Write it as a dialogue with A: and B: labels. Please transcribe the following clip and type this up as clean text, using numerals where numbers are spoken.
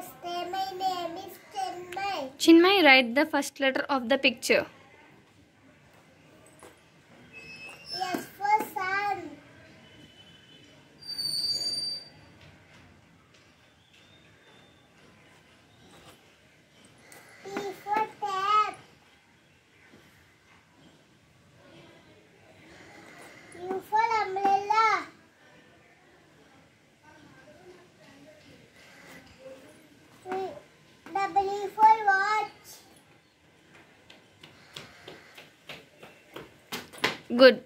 A: Namaste, my name is Chinmayi.
B: Chinmayi, write the first letter of the picture.
A: S for sun. T for tap. U for umbrella. W for watch.
B: Good.